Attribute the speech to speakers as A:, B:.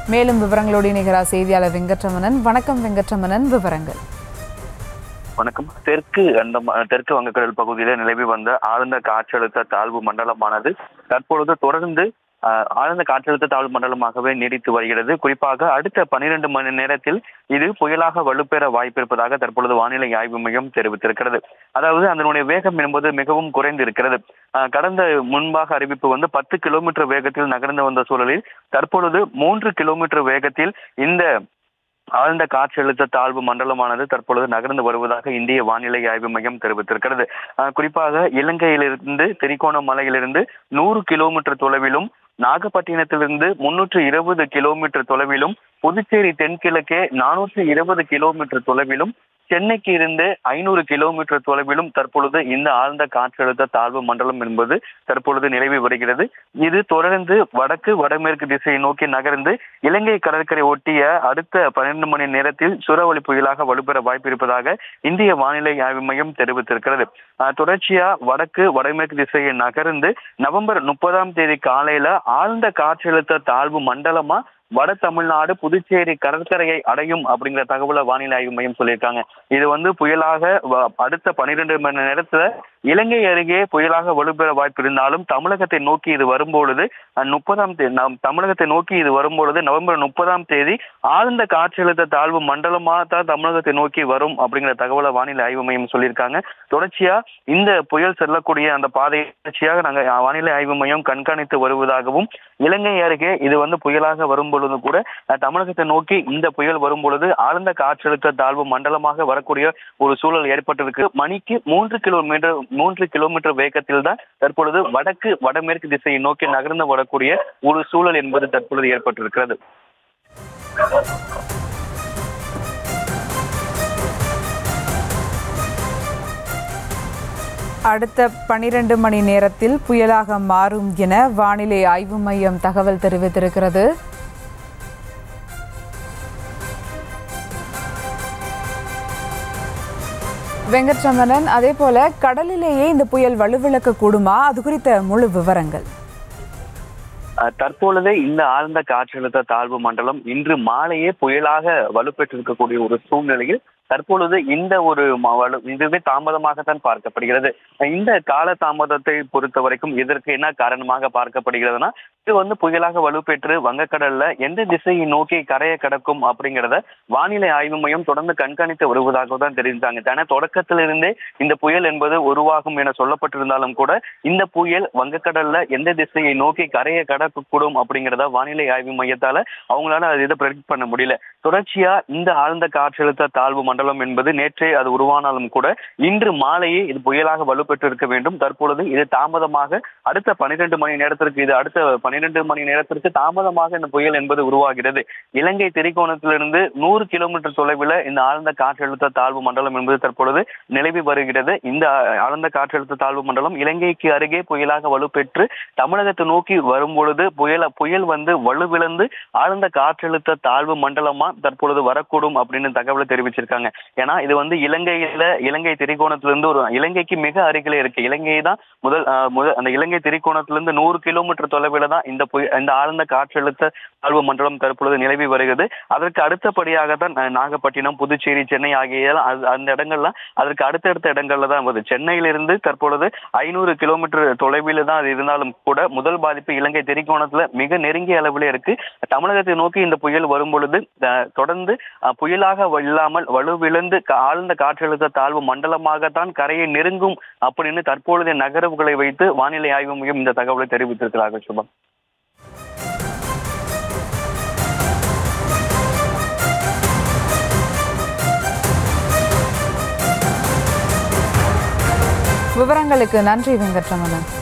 A: மேலும் விவரங்களோடு இணைகிறார் செய்தியாளர் வெங்கட்ரமணன். வணக்கம் வெங்கட்ரமணன், விவரங்கள்.
B: வணக்கம். தெற்கு வங்கக்கடல் பகுதியில் நிலவி வந்த ஆழ்ந்த காற்றழுத்த தாழ்வு மண்டலமானது தற்பொழுது தொடர்ந்து ஆழ்ந்த காற்றழுத்த தாழ்வு மண்டலமாகவே நீடித்து வருகிறது. குறிப்பாக அடுத்த 12 மணி நேரத்தில் இது புயலாக வலுப்பெற வாய்ப்பு இருப்பதாக தற்பொழுது வானிலை ஆய்வு மையம் தெரிவித்திருக்கிறது. அதாவது அதனுடைய வேகம் என்பது மிகவும் குறைந்து இருக்கிறது. கடந்த முன்பாக அறிவிப்பு 10 கிலோமீட்டர் வேகத்தில் நகர்ந்து வந்த சூழலில் தற்பொழுது 3 கிலோமீட்டர் வேகத்தில் இந்த ஆழ்ந்த காற்றழுத்த தாழ்வு மண்டலமானது தற்பொழுது நகர்ந்து வருவதாக இந்திய வானிலை ஆய்வு மையம் தெரிவித்திருக்கிறது. குறிப்பாக இலங்கையிலிருந்து திரிகோணமலையிலிருந்து 100 கிலோமீட்டர் தொலைவிலும், நாகப்பட்டினத்திலிருந்து 320 கிலோமீட்டர் தொலைவிலும், புதுச்சேரி தென்கிழக்கே 420 கிலோமீட்டர் தொலைவிலும், சென்னைக்கு இருந்து 500 கிலோமீட்டர் தொலைவிலும் தற்பொழுது இந்த ஆழ்ந்த காற்றழுத்த தாழ்வு மண்டலம் என்பது தற்பொழுது நிலவி வருகிறது. இது தொடர்ந்து வடக்கு வடமேற்கு திசையை நோக்கி நகர்ந்து இலங்கை கடற்கரை ஒட்டிய அடுத்த 12 மணி நேரத்தில் சூறாவளி புயலாக வலுப்பெற வாய்ப்பு இருப்பதாக இந்திய வானிலை ஆய்வு மையம் தெரிவித்திருக்கிறது. தொடர்ச்சியா வடக்கு வடமேற்கு திசையை நகர்ந்து நவம்பர் 30ஆம் தேதி காலையில ஆழ்ந்த காற்றழுத்த தாழ்வு மண்டலமா வட தமிழ்நாடு புதுச்சேரி கடற்கரையை அடையும் அப்படிங்கிற தகவலை வானிலை ஆய்வு மையம் சொல்லியிருக்காங்க. இது புயலாக அடுத்த 12 மணி நேரத்துல இலங்கை அருகே புயலாக வலுப்பெற வாய்ப்பு இருந்தாலும் தமிழகத்தை நோக்கி இது வரும்பொழுது நவம்பர் 30ஆம் தேதி ஆழ்ந்த காற்றழுத்த தாழ்வு மண்டலமா தான் தமிழகத்தை நோக்கி வரும் அப்படிங்கிற தகவலை வானிலை ஆய்வு மையம் சொல்லியிருக்காங்க. தொடர்ச்சியா இந்த புயல் செல்லக்கூடிய அந்த பாதையை தொடர்ச்சியாக நாங்கள் வானிலை ஆய்வு மையம் கண்காணித்து வருவதாகவும், இலங்கை அருகே இது புயலாக வரும்பொழுது கூட தமிழகத்தை நோக்கி இந்த புயல் வரும்பொழுது ஆழ்ந்த காற்றழுத்த தாழ்வு மண்டலமாக வரக்கூடிய ஒரு சூழல் ஏற்பட்டிருக்கு. மணிக்கு 3 கிலோமீட்டர் வேகத்தில் தான் தற்பொழுது வடக்கு வடமேற்கு திசையை நோக்கி நகர்ந்து வரக்கூடிய ஒரு சூழல் என்பது தற்பொழுது ஏற்பட்டிருக்கிறது.
A: அடுத்த 12 மணி நேரத்தில் புயலாக மாறும் என வானிலை ஆய்வு மையம் தகவல் தெரிவித்திருக்கிறது. வெங்கட்ரமணன், அதே போல கடலிலேயே இந்த புயல் வலுவிழக்க கூடுமா? அது குறித்த முழு விவரங்கள்.
B: தற்பொழுது இந்த ஆழ்ந்த காற்றழுத்த தாழ்வு மண்டலம் இன்று மாலையே புயலாக வலுப்பெற்றிருக்கக்கூடிய ஒரு சூழ்நிலையில் தற்பொழுது இந்த ஒரு இதுவே தாமதமாகத்தான் பார்க்கப்படுகிறது. இந்த கால தாமதத்தை பொறுத்த வரைக்கும் இதற்கு என்ன காரணமாக பார்க்கப்படுகிறதுனா, இது புயலாக வலுப்பெற்று வங்கக்கடல்ல எந்த திசையை நோக்கி கரையை கடக்கும் அப்படிங்கிறத வானிலை ஆய்வு மையம் தொடர்ந்து கண்காணித்து வருவதாக தான் தெரிவித்தாங்க. ஏன்னா தொடக்கத்திலிருந்தே இந்த புயல் என்பது உருவாகும் என சொல்லப்பட்டிருந்தாலும் கூட இந்த புயல் வங்கக்கடல்ல எந்த திசையை நோக்கி கரையை கடக்கக்கூடும் அப்படிங்கிறத வானிலை ஆய்வு மையத்தால அவங்களால இதை ப்ரெடிக்ட் பண்ண முடியல. தொடர்ச்சியா இந்த ஆழ்ந்த காற்றழுத்த தாழ்வு மண்டலம் என்பது நேற்றே அது உருவானாலும் கூட இன்று மாலையே இது புயலாக வலுப்பெற்று இருக்க வேண்டும். தற்பொழுது இது தாமதமாக அடுத்த 12 மணி நேரத்திற்கு தாமதமாக இந்த புயல் என்பது உருவாகிறது. இலங்கை திரிகோணத்திலிருந்து 100 கிலோமீட்டர் தொலைவில் இந்த ஆழ்ந்த காற்றழுத்த தாழ்வு மண்டலம் என்பது தற்பொழுது நிலவி வருகிறது. இந்த ஆழ்ந்த காற்றழுத்த தாழ்வு மண்டலம் இலங்கைக்கு அருகே புயலாக வலுப்பெற்று தமிழகத்தை நோக்கி வரும்பொழுது புயல் வலுவிழந்து ஆழ்ந்த காற்றழுத்த தாழ்வு மண்டலமா தற்பொழுது வரக்கூடும் அப்படின்னு தகவலை தெரிவிச்சிருக்காங்க. ஏன்னா இது இலங்கை திரிகோணத்திலிருந்து இலங்கைக்கு மிக அருகிலே இருக்கு. இலங்கை தான் அந்த இலங்கை திரிகோணத்திலிருந்து 100 கிலோமீட்டர் தொலைவில் தான் இந்த ஆழ்ந்த காற்றழுத்த தாழ்வு மண்டலம் தற்பொழுது நிலவி வருகிறது. அதற்கு அடுத்தபடியாக தான் நாகப்பட்டினம், புதுச்சேரி, சென்னை ஆகிய அந்த இடங்கள்லாம் அதற்கு அடுத்தடுத்த இடங்கள்ல தான் வருது. சென்னையிலிருந்து தற்பொழுது 500 கிலோமீட்டர் தொலைவில் தான் அது இருந்தாலும் கூட முதல் பாதிப்பு இலங்கை திரிகோணத்துல மிக நெருங்கிய அளவில் இருக்கு. தமிழகத்தை நோக்கி இந்த புயல் வரும்பொழுது தொடர்ந்து புயலாக இல்லாமல் வலுவிழந்து ஆழ்ந்த காற்றழுத்த தாழ்வு மண்டலமாகத்தான் கரையை நெருங்கும் அப்படின்னு தற்பொழுதைய நகர்வுகளை வைத்து வானிலை ஆய்வு மையம் இந்த தகவலை தெரிவித்திருக்கிறார்கள். சுபம்.
A: விவரங்களுக்கு நன்றி வெங்கட்ரமணன்.